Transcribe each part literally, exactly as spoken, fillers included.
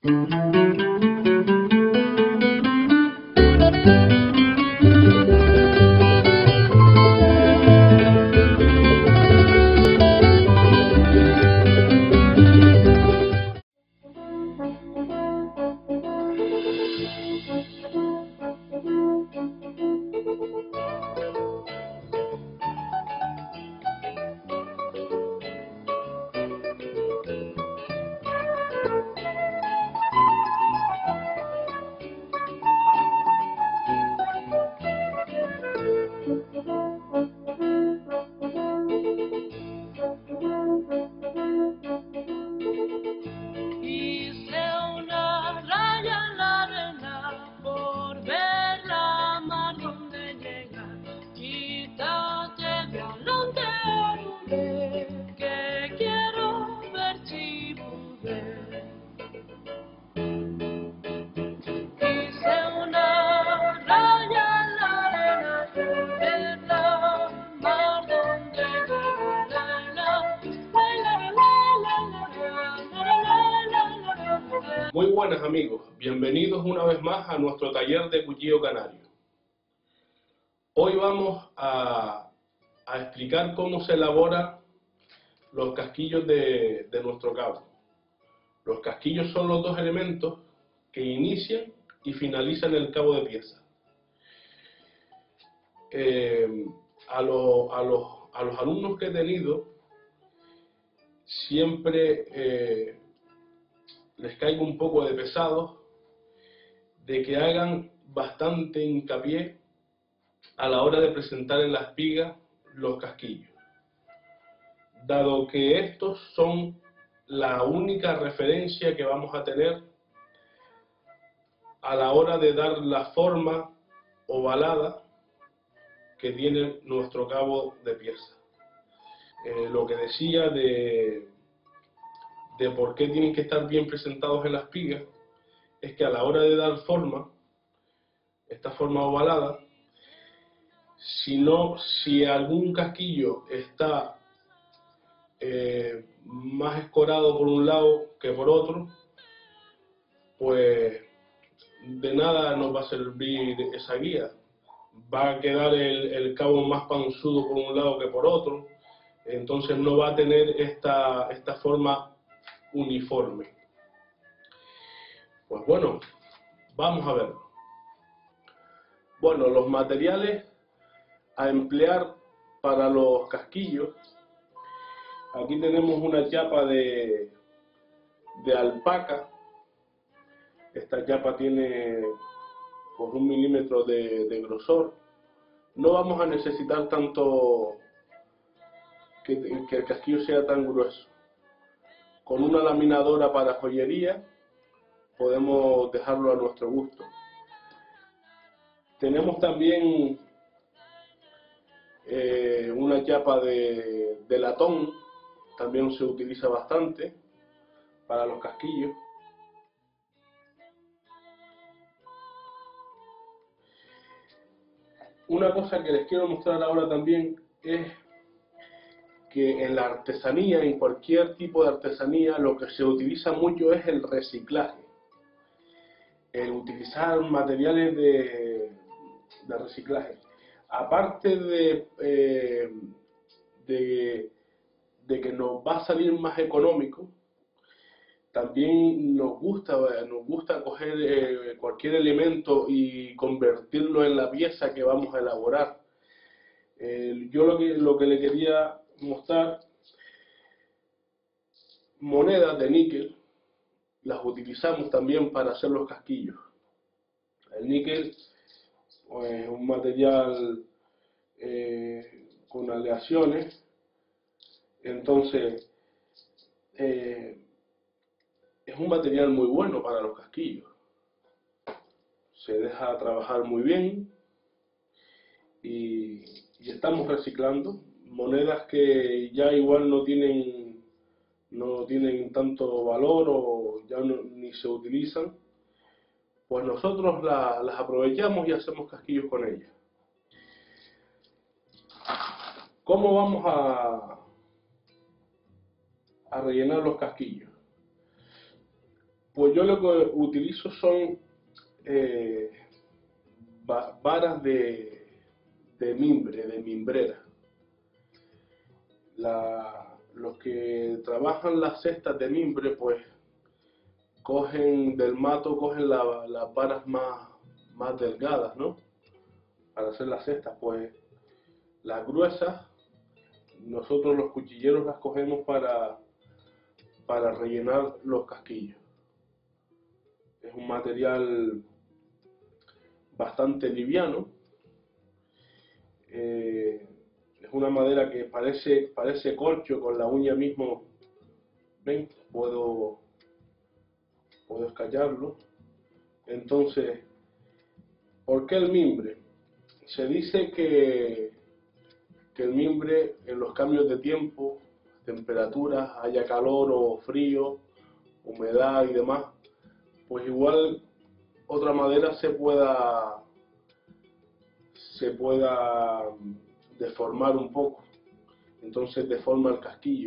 Muy buenas amigos, bienvenidos una vez más a nuestro taller de cuchillo canario. Hoy vamos a, a explicar cómo se elaboran los casquillos de, de nuestro cabo. Los casquillos son los dos elementos que inician y finalizan el cabo de pieza. Eh, a, lo, a, los, a los alumnos que he tenido siempre eh, les caigo un poco de pesados de que hagan bastante hincapié a la hora de presentar en la espiga los casquillos, dado que estos son la única referencia que vamos a tener a la hora de dar la forma ovalada que tiene nuestro cabo de pieza. Eh, lo que decía de de por qué tienen que estar bien presentados en la espiga, es que a la hora de dar forma, esta forma ovalada, si, no, si algún casquillo está eh, más escorado por un lado que por otro, pues de nada nos va a servir esa guía. Va a quedar el, el cabo más panzudo por un lado que por otro, entonces no va a tener esta, esta forma uniforme. Pues bueno, vamos a verlo. Bueno, los materiales a emplear para los casquillos. Aquí tenemos una chapa de, de alpaca. Esta chapa tiene por un milímetro de, de grosor. No vamos a necesitar tanto que, que el casquillo sea tan grueso. Con una laminadora para joyería podemos dejarlo a nuestro gusto. Tenemos también eh, una chapa de, de latón, también se utiliza bastante para los casquillos. Una cosa que les quiero mostrar ahora también es que en la artesanía, en cualquier tipo de artesanía, lo que se utiliza mucho es el reciclaje. El utilizar materiales de, de reciclaje. Aparte de, eh, de, de que nos va a salir más económico, también nos gusta, nos gusta coger eh, cualquier elemento y convertirlo en la pieza que vamos a elaborar. Eh, yo lo que, lo que le quería mostrar, monedas de níquel, las utilizamos también para hacer los casquillos. El níquel pues, es un material eh, con aleaciones, entonces eh, es un material muy bueno para los casquillos. Se deja trabajar muy bien y, y estamos reciclando monedas que ya igual no tienen no tienen tanto valor o ya no, ni se utilizan, pues nosotros la, las aprovechamos y hacemos casquillos con ellas. ¿Cómo vamos a, a rellenar los casquillos? Pues yo lo que utilizo son eh, varas de, de mimbre, de mimbrera. La, los que trabajan las cestas de mimbre, pues cogen del mato, cogen la, las varas más, más delgadas, ¿no? Para hacer las cestas, pues las gruesas, nosotros los cuchilleros las cogemos para, para rellenar los casquillos. Es un material bastante liviano. Eh, es una madera que parece, parece corcho, con la uña mismo, ven, puedo, puedo escallarlo. Entonces, ¿por qué el mimbre? Se dice que, que el mimbre en los cambios de tiempo, temperaturas, haya calor o frío, humedad y demás, pues igual otra madera se pueda se pueda deformar un poco, entonces deforma el casquillo.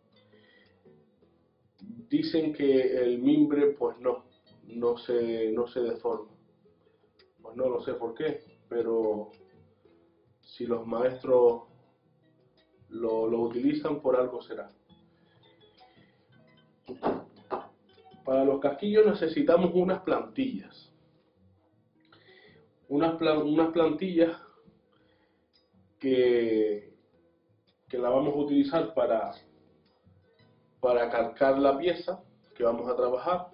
Dicen que el mimbre pues no, no se, no se deforma. Pues no lo sé por qué, pero si los maestros lo, lo utilizan, por algo será. Para los casquillos necesitamos unas plantillas. Unas, plan, unas plantillas que, que la vamos a utilizar para, para calcar la pieza que vamos a trabajar,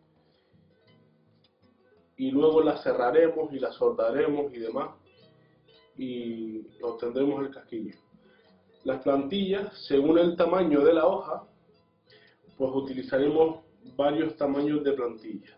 y luego la cerraremos y la soldaremos y demás, y obtendremos el casquillo. Las plantillas, según el tamaño de la hoja, pues utilizaremos varios tamaños de plantillas.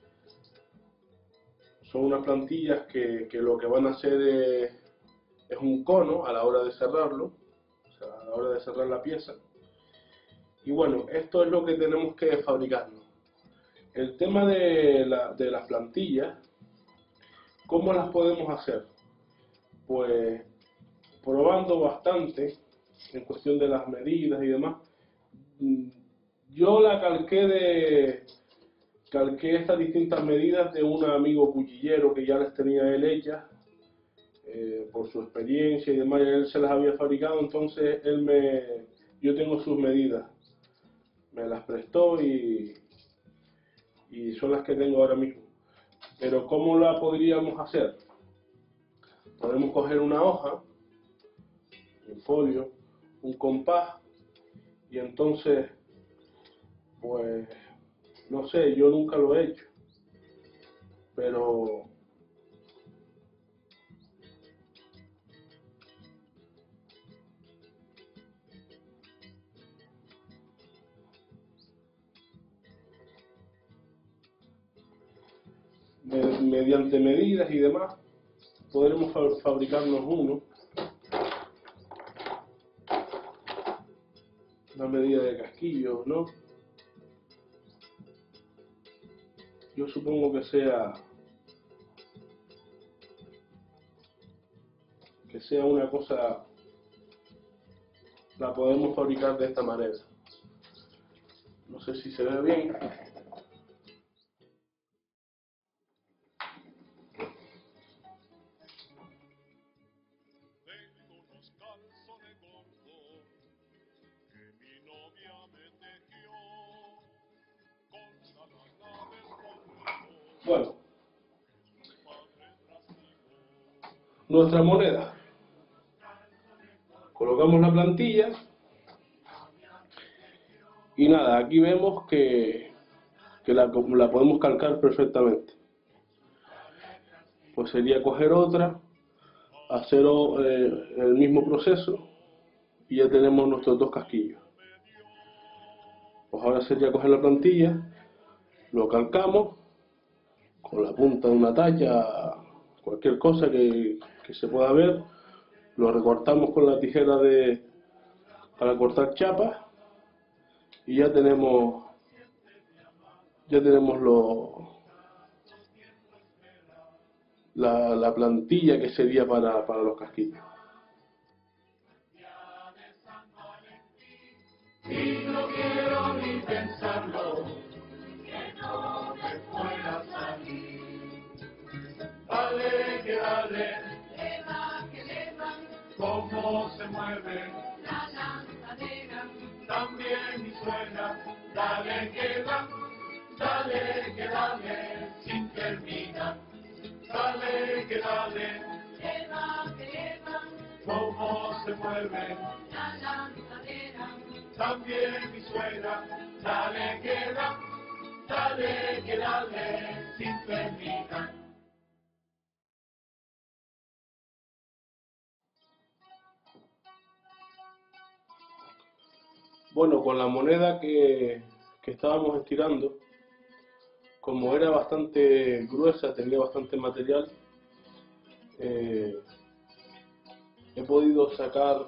Son unas plantillas que, que lo que van a hacer es, es un cono a la hora de cerrarlo, o sea, a la hora de cerrar la pieza. Y bueno, esto es lo que tenemos que fabricarnos. El tema de, la, de las plantillas, ¿cómo las podemos hacer? Pues probando bastante en cuestión de las medidas y demás. Yo la calqué de calqué estas distintas medidas de un amigo cuchillero que ya las tenía él hechas, eh, por su experiencia y demás, y él se las había fabricado, entonces él me, yo tengo sus medidas, me las prestó y, y son las que tengo ahora mismo. Pero ¿cómo la podríamos hacer? Podemos coger una hoja, un folio, un compás, y entonces, pues, no sé, yo nunca lo he hecho, pero mediante medidas y demás podremos fabricarnos uno, una medida de casquillo, ¿no? Yo supongo que sea que sea una cosa, la podemos fabricar de esta manera. No sé si se ve bien. Bueno, nuestra moneda. Colocamos la plantilla y nada, aquí vemos que, que la, la podemos calcar perfectamente. Pues sería coger otra, hacer eh, el mismo proceso y ya tenemos nuestros dos casquillos. Pues ahora sería coger la plantilla, lo calcamos con la punta de una talla, cualquier cosa que, que se pueda ver, lo recortamos con la tijera de, para cortar chapas, y ya tenemos ya tenemos lo, la, la plantilla que sería para, para los casquillos. Y no quiero ni pensarlo, que no dale, le va que le va, cómo se mueve la lanzadera, también mi suegra, dale que va, dale que dale, sin terminar, dale que dale, le va que le va, cómo se mueve la lanzadera, también mi suegra, dale que da, dale que dale, sin terminar. Bueno, con la moneda que, que estábamos estirando, como era bastante gruesa, tenía bastante material, eh, he podido sacar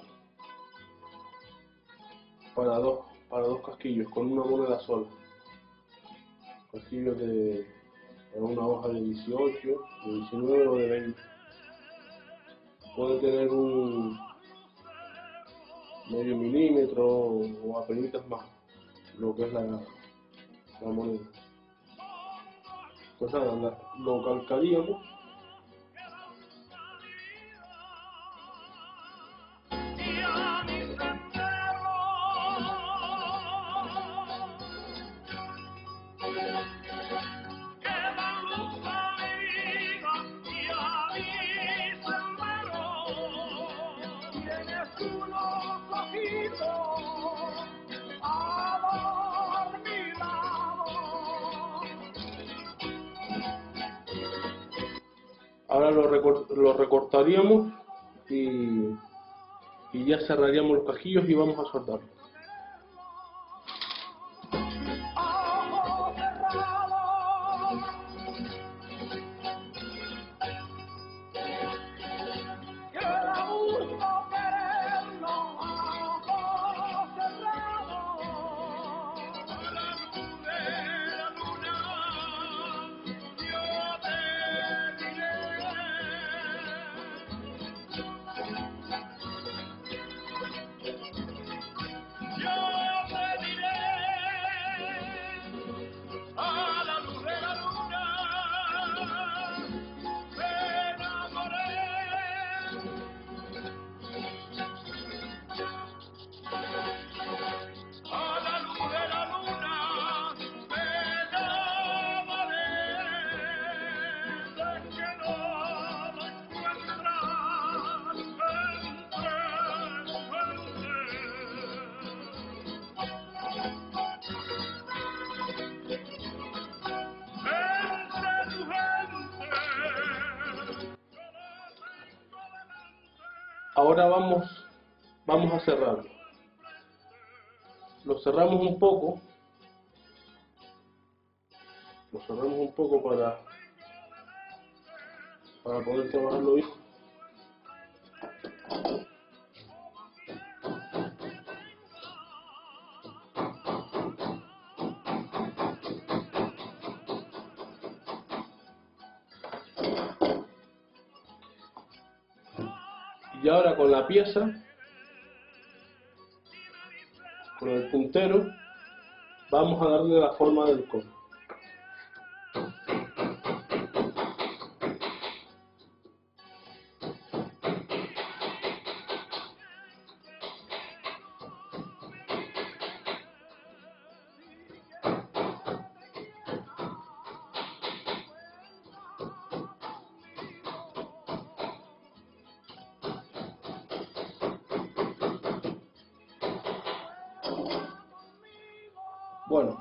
para dos, para dos casquillos con una moneda sola. Casquillos de, de una hoja de dieciocho, de diecinueve o de veinte. Puede tener un medio milímetro o apenas más, lo que es la, la moneda. Pues nada, la, lo calcaríamos. Ahora lo, recort, lo recortaríamos y, y ya cerraríamos los cajillos y vamos a soldarlo. Ahora vamos, vamos a cerrarlo. Lo cerramos un poco. Lo cerramos un poco para, para poder trabajarlo bien. Y ahora con la pieza, con el puntero, vamos a darle la forma del cono. Bueno,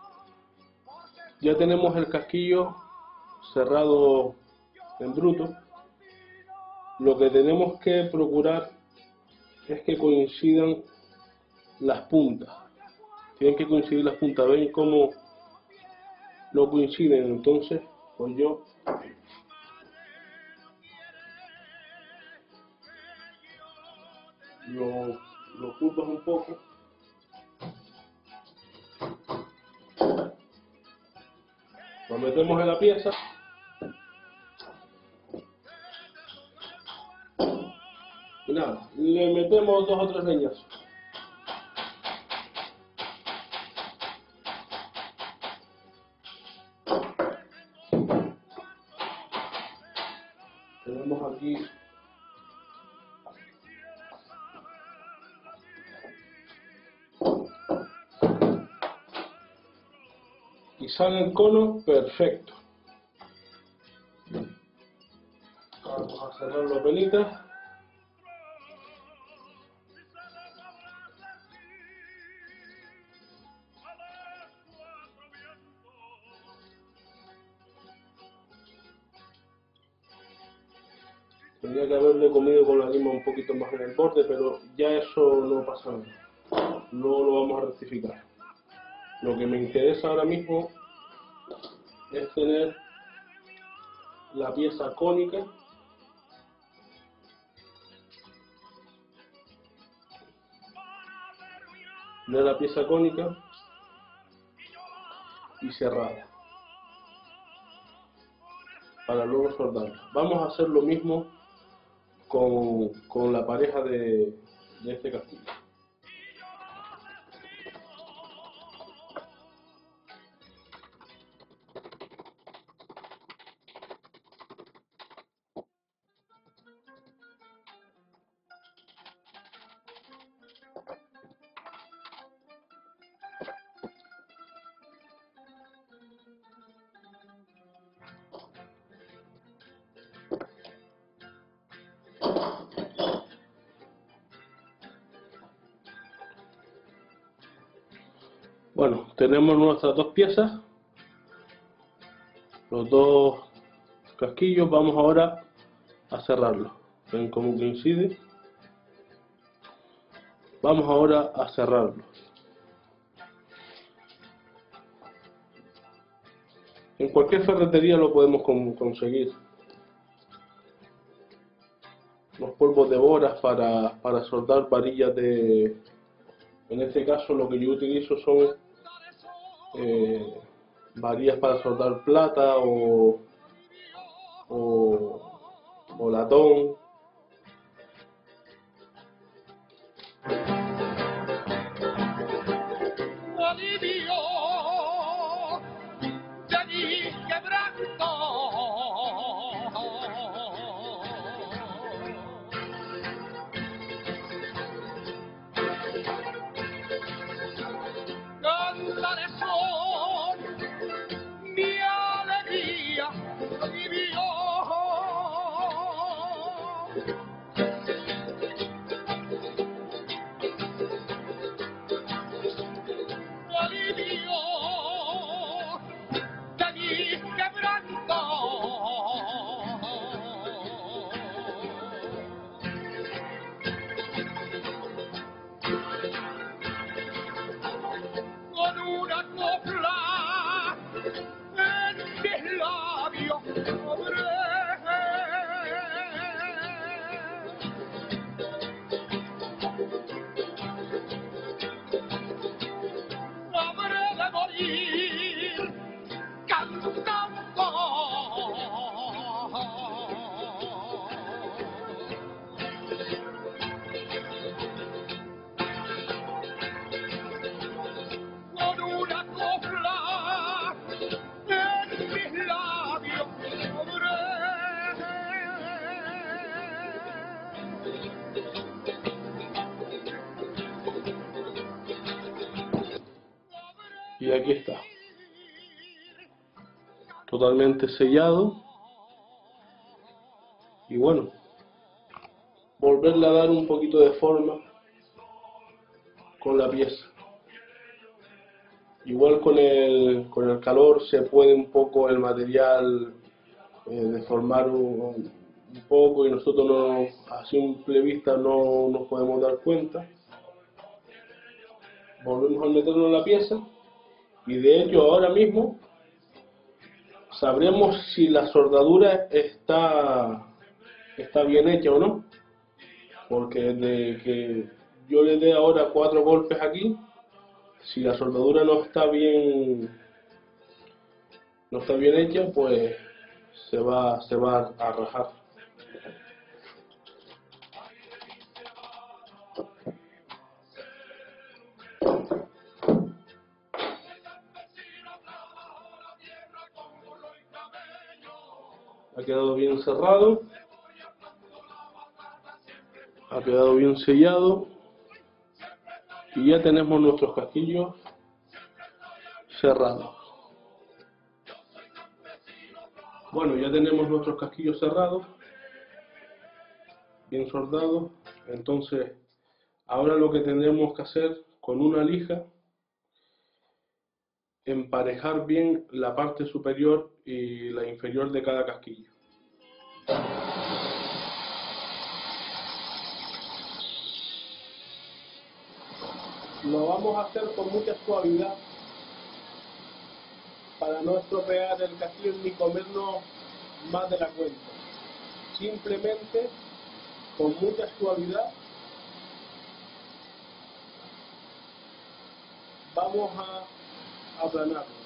ya tenemos el casquillo cerrado en bruto. Lo que tenemos que procurar es que coincidan las puntas. Tienen que coincidir las puntas. ¿Ven cómo no coinciden? Entonces, pues yo lo, lo oculto un poco. Lo metemos en la pieza. Y nada, le metemos dos o tres leñazos. tenemos aquí y sale el cono perfecto. Vamos a cerrar las velitas. Tendría que haberle comido con la lima un poquito más en el borde, pero ya eso no pasa nada. No lo vamos a rectificar. Lo que me interesa ahora mismo es tener la pieza cónica de la pieza cónica y cerrada para luego soldarla. Vamos a hacer lo mismo con, con la pareja de, de este castillo. Bueno, tenemos nuestras dos piezas, los dos casquillos. Vamos ahora a cerrarlos. ¿Ven cómo coincide? Vamos ahora a cerrarlos. En cualquier ferretería lo podemos conseguir. Los polvos de boras para, para soldar varillas de... En este caso lo que yo utilizo son eh, varillas para soldar plata o, o, o latón. Y aquí está, totalmente sellado. Y bueno, volverle a dar un poquito de forma con la pieza. Igual con el, con el calor se puede un poco el material eh, deformar un, un poco, y nosotros no, a simple vista no nos podemos dar cuenta. Volvemos a meterlo en la pieza. Y de hecho ahora mismo sabremos si la soldadura está, está bien hecha o no, porque desde que yo le dé ahora cuatro golpes aquí, si la soldadura no está bien no está bien hecha, pues se va, se va a rajar. Ha quedado bien cerrado. Ha quedado bien sellado y ya tenemos nuestros casquillos cerrados. Bueno, ya tenemos nuestros casquillos cerrados, bien soldados. Entonces ahora lo que tendremos que hacer con una lija, emparejar bien la parte superior y la inferior de cada casquillo. Lo vamos a hacer con mucha suavidad para no estropear el casquillo ni comernos más de la cuenta. Simplemente con mucha suavidad vamos a aplanarlo.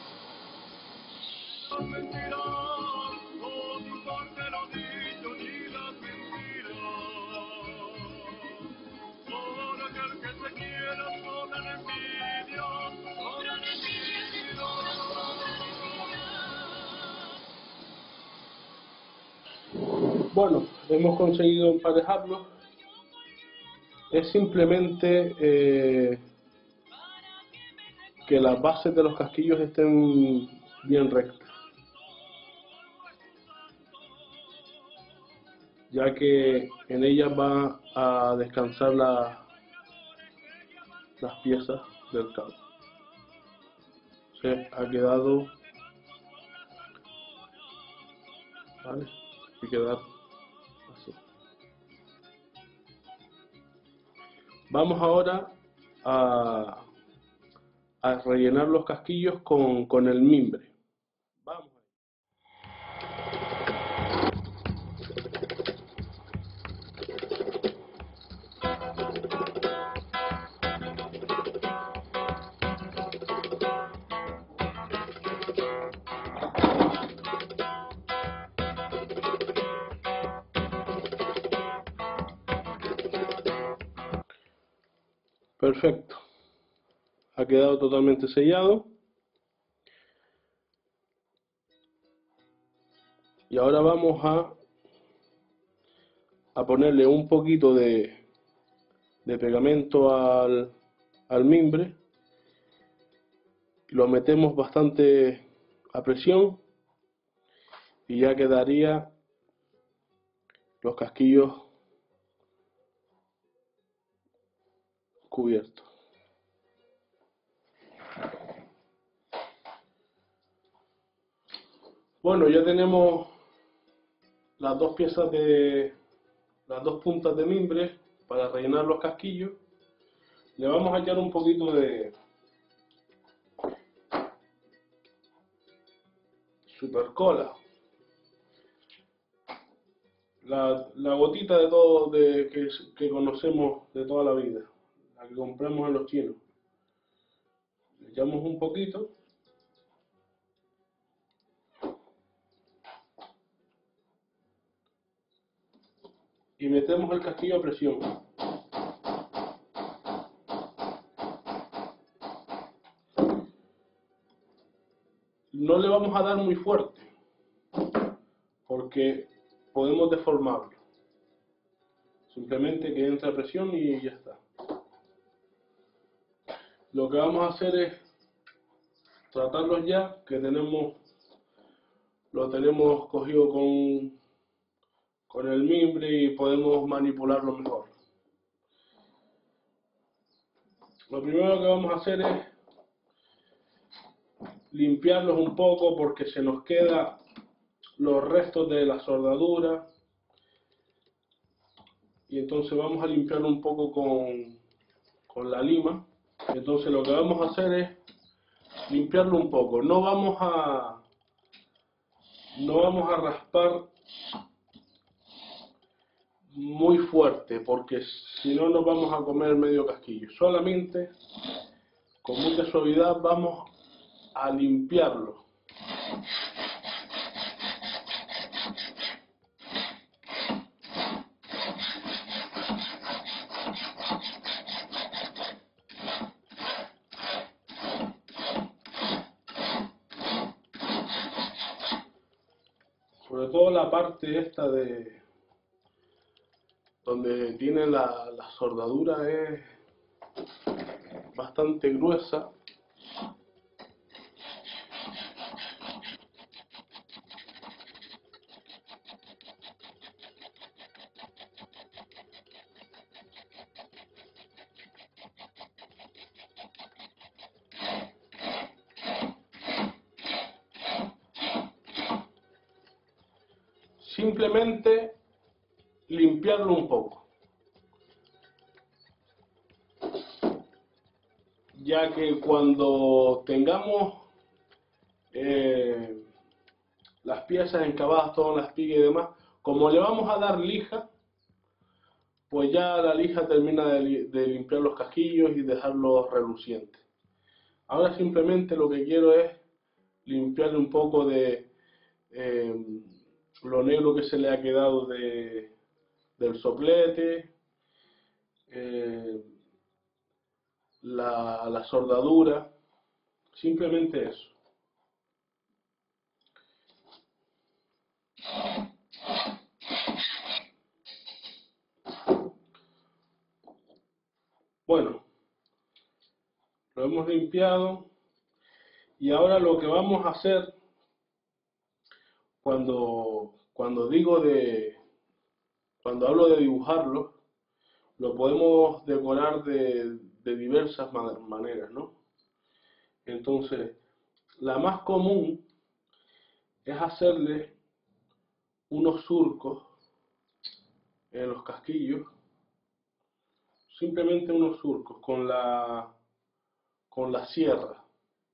Bueno, hemos conseguido emparejarlo. Es simplemente eh, que las bases de los casquillos estén bien rectas, ya que en ellas va a descansar la, las piezas del cabo. Se ha quedado, ¿vale? Y quedar así. Vamos ahora a, a rellenar los casquillos con, con el mimbre. Vamos. Perfecto. Ha quedado totalmente sellado. Y ahora vamos a, a ponerle un poquito de, de pegamento al, al mimbre. Lo metemos bastante a presión y ya quedaría los casquillos cubiertos. Bueno, ya tenemos las dos piezas de las dos puntas de mimbre para rellenar los casquillos. Le vamos a echar un poquito de super cola, la, la gotita de todo de, que, que conocemos de toda la vida, la que compramos en los chinos. Le echamos un poquito. Y metemos el casquillo a presión. No le vamos a dar muy fuerte, porque podemos deformarlo. Simplemente que entre a presión y ya está. Lo que vamos a hacer es tratarlos ya, que tenemos, lo tenemos cogido con, con el mimbre y podemos manipularlo mejor. Lo primero que vamos a hacer es limpiarlos un poco porque se nos quedan los restos de la soldadura. Y entonces vamos a limpiarlo un poco con, con la lima. Entonces lo que vamos a hacer es limpiarlo un poco. No vamos a no vamos a raspar muy fuerte porque si no nos vamos a comer medio casquillo. Solamente con mucha suavidad vamos a limpiarlo. Sobre todo la parte esta de, donde tiene la, la soldadura es bastante gruesa. Simplemente limpiarlo un poco, ya que cuando tengamos eh, las piezas encavadas, todas las espigas y demás, como le vamos a dar lija, pues ya la lija termina de, de limpiar los casquillos y dejarlos relucientes. Ahora simplemente lo que quiero es limpiarle un poco de eh, lo negro que se le ha quedado de, del soplete, eh, la, la soldadura, simplemente eso. Bueno, lo hemos limpiado y ahora lo que vamos a hacer, cuando, cuando digo de, cuando hablo de dibujarlo, lo podemos decorar de, de diversas maneras, ¿no? Entonces, la más común es hacerle unos surcos en los casquillos, simplemente unos surcos con la, con la sierra,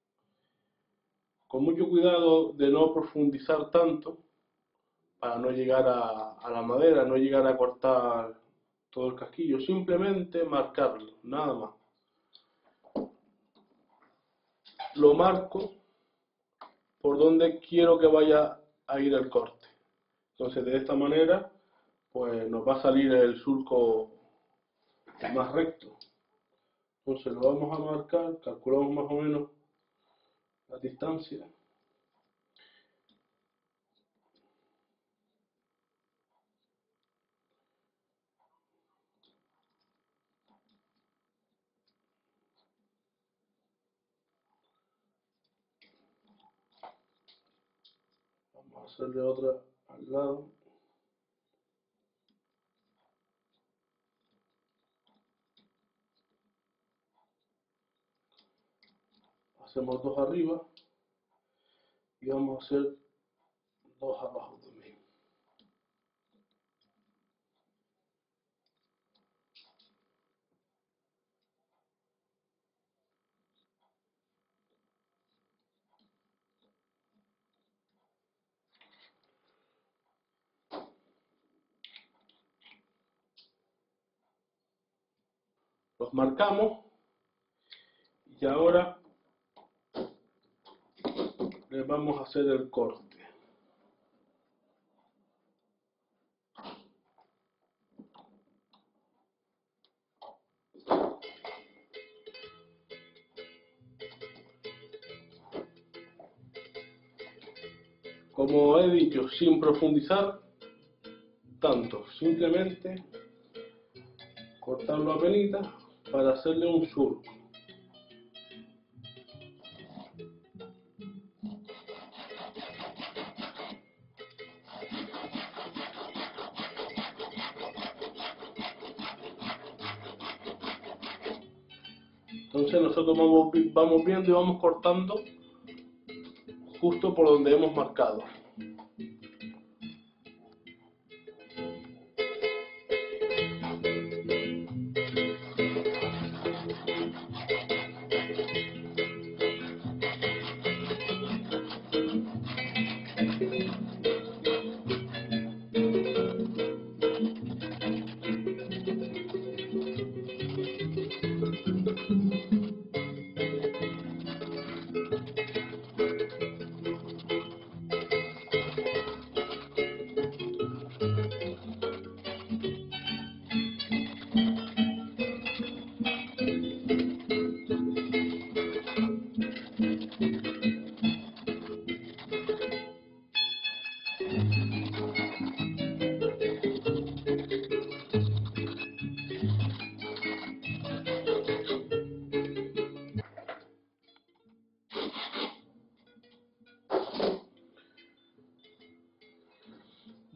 con mucho cuidado de no profundizar tanto para no llegar a, a la madera, no llegar a cortar todo el casquillo, simplemente marcarlo, nada más. Lo marco por donde quiero que vaya a ir el corte. Entonces de esta manera pues nos va a salir el surco más recto. Entonces lo vamos a marcar, calculamos más o menos la distancia. Vamos a hacerle otra al lado. Hacemos dos arriba y vamos a hacer dos abajo también. Los marcamos y ahora les vamos a hacer el corte. Como he dicho, sin profundizar tanto, simplemente cortarlo a penitas para hacerle un surco. Entonces nosotros vamos, vamos viendo y vamos cortando justo por donde hemos marcado.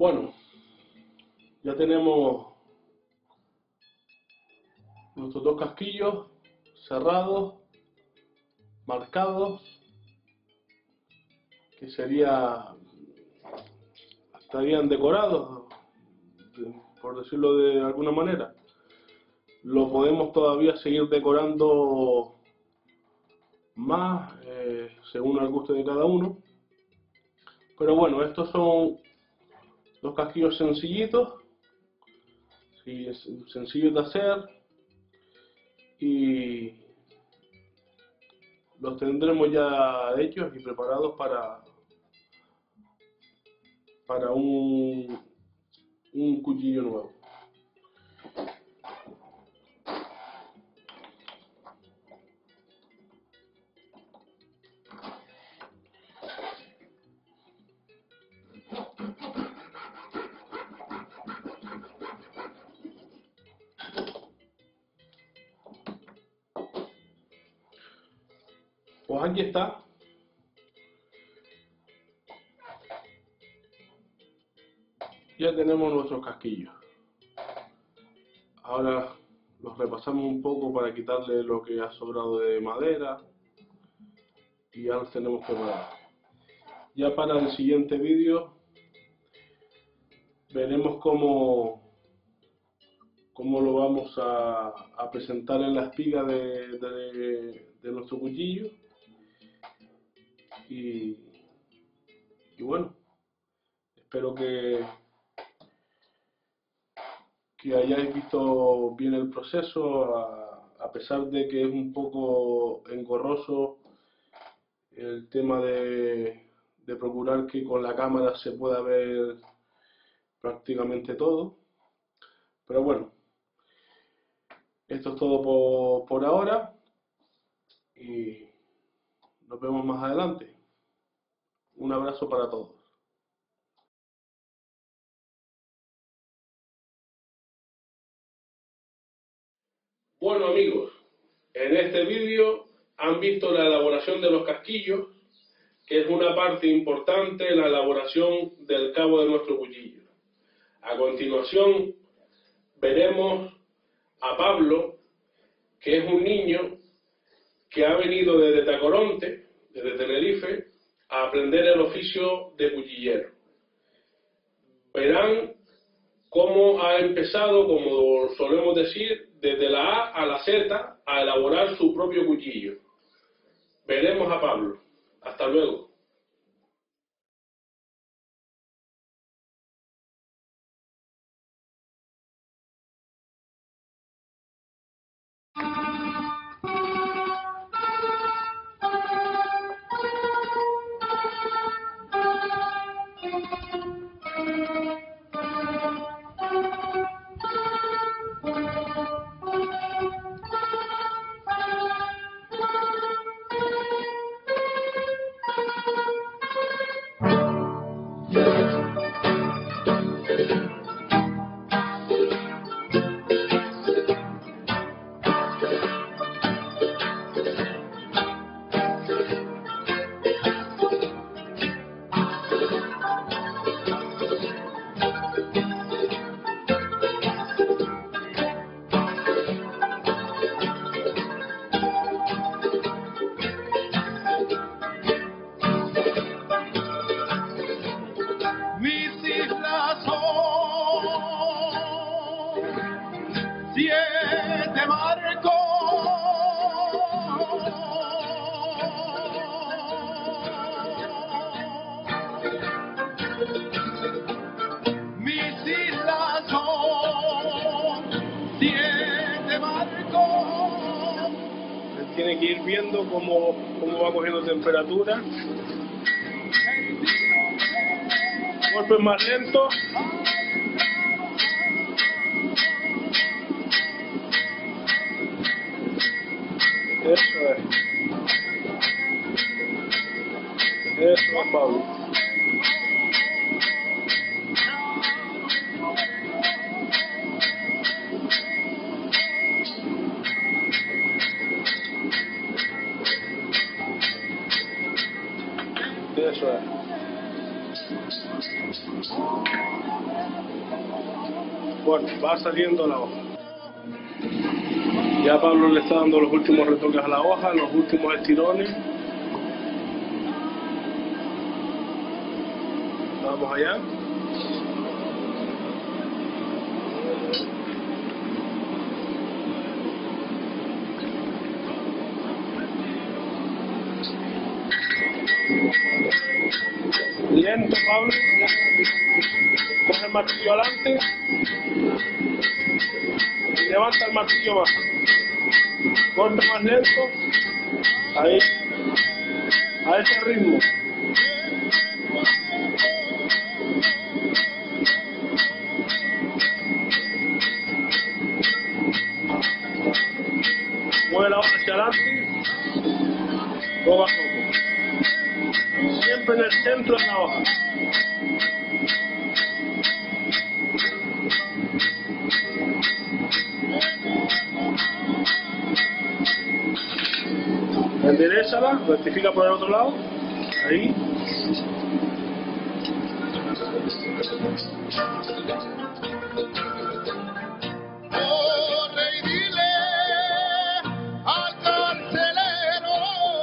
Bueno, ya tenemos nuestros dos casquillos cerrados, marcados, que sería, estarían decorados, por decirlo de alguna manera. Lo podemos todavía seguir decorando más, eh, según el gusto de cada uno. Pero bueno, estos son los casquillos sencillitos, sí, sencillos de hacer, y los tendremos ya hechos y preparados para, para un, un cuchillo nuevo. Pues aquí está. Ya tenemos nuestros casquillos. Ahora los repasamos un poco para quitarle lo que ha sobrado de madera y ya los tenemos preparados. Ya para el siguiente vídeo veremos cómo, cómo lo vamos a, a presentar en la espiga de, de, de nuestro cuchillo. Y, y bueno, espero que, que hayáis visto bien el proceso, a, a pesar de que es un poco engorroso el tema de, de procurar que con la cámara se pueda ver prácticamente todo. Pero bueno, esto es todo por, por ahora y nos vemos más adelante. Un abrazo para todos. Bueno amigos, en este vídeo han visto la elaboración de los casquillos, que es una parte importante en la elaboración del cabo de nuestro cuchillo. A continuación veremos a Pablo, que es un niño que ha venido desde Tacoronte, desde Tenerife, a aprender el oficio de cuchillero. Verán cómo ha empezado, como solemos decir, desde la A a la Z, a elaborar su propio cuchillo. Veremos a Pablo. Hasta luego. Siete barcos, mis islas son siete barcos. Tiene que ir viendo cómo, cómo va cogiendo temperatura. Golpes más lentos. Eso es. Eso es, Pablo. Eso es. Bueno, va saliendo la hoja. Ya Pablo le está dando los últimos retoques a la hoja, los últimos estirones. Vamos allá. Lento, Pablo. Coge el martillo adelante. Levanta el martillo más. Golpe más lento. Ahí. A ese ritmo. Mueve la hoja hacia adelante. Poco a poco. Siempre en el centro de la hoja. Enderezala, rectifica por el otro lado. Ahí. Corre y dile al carcelero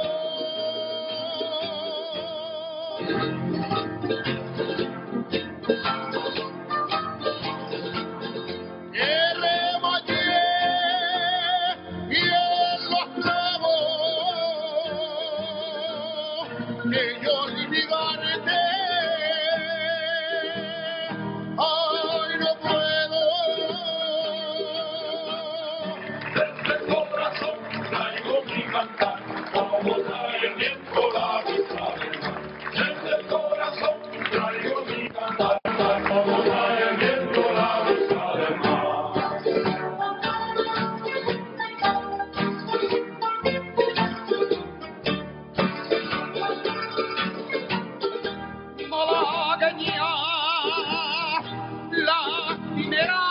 que remallé y en los clavos que yo libarte. Ay, no puedo. Desde el corazón traigo mi cantar, como trae el viento la brisa del mar. Desde el corazón traigo mi cantar, como trae el viento la brisa del mar. Malagueña, la primera.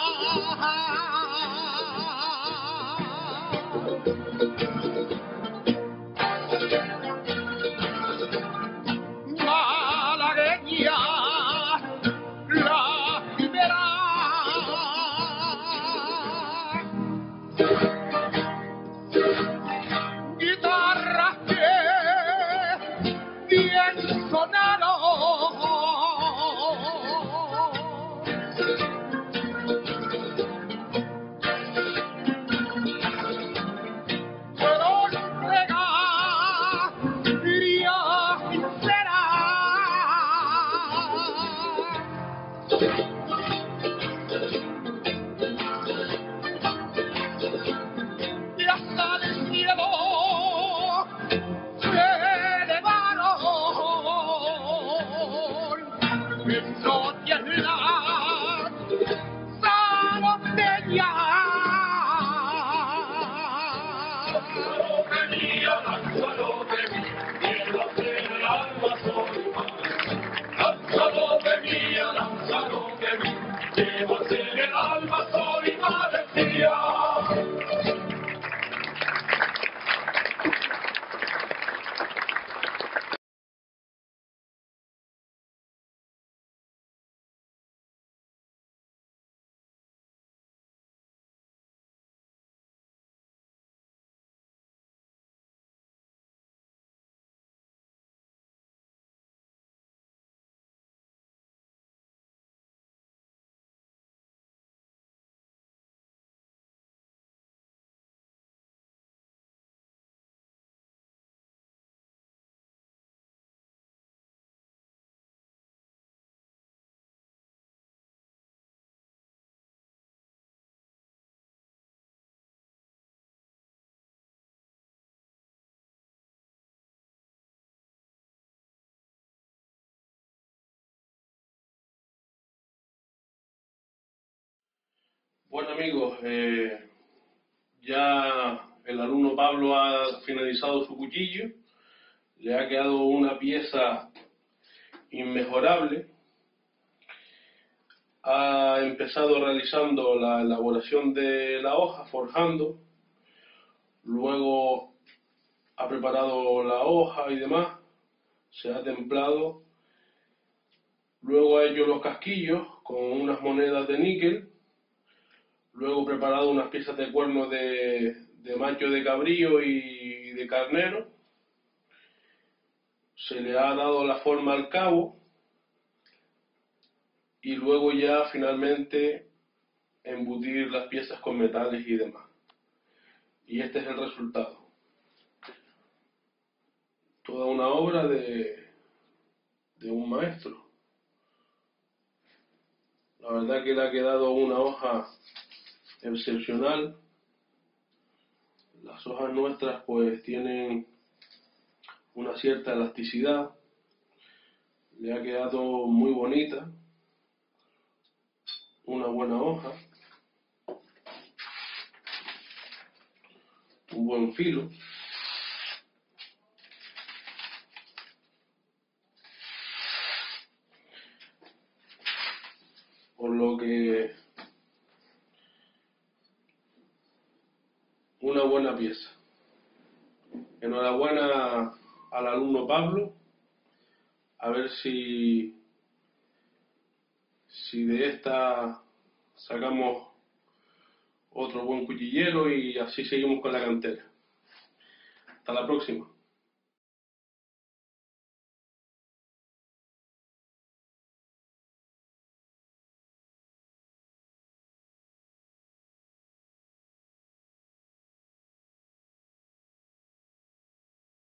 Malagueña, la primera. Guitarras que bien sonaron. Y hasta el cielo se elevaron en noche en la salondeña. Salondeña, la salondeña, y en la cena el alma soy más. La salondeña, la salondeña, llevas en el alma soy más decía. Bueno amigos, eh, ya el alumno Pablo ha finalizado su cuchillo, le ha quedado una pieza inmejorable. Ha empezado realizando la elaboración de la hoja, forjando, luego ha preparado la hoja y demás, se ha templado Luego he hecho los casquillos con unas monedas de níquel. Luego he preparado unas piezas de cuernos de, de macho de cabrío y de carnero. Se le ha dado la forma al cabo. Y luego ya finalmente embutir las piezas con metales y demás. Y este es el resultado. Toda una obra de, de un maestro. La verdad que le ha quedado una hoja excepcional. Las hojas nuestras pues tienen una cierta elasticidad. Le ha quedado muy bonita. Una buena hoja. Un buen filo. Por lo que una buena pieza. Enhorabuena al alumno Pablo. A ver si, si de esta sacamos otro buen cuchillero y así seguimos con la cantera. Hasta la próxima.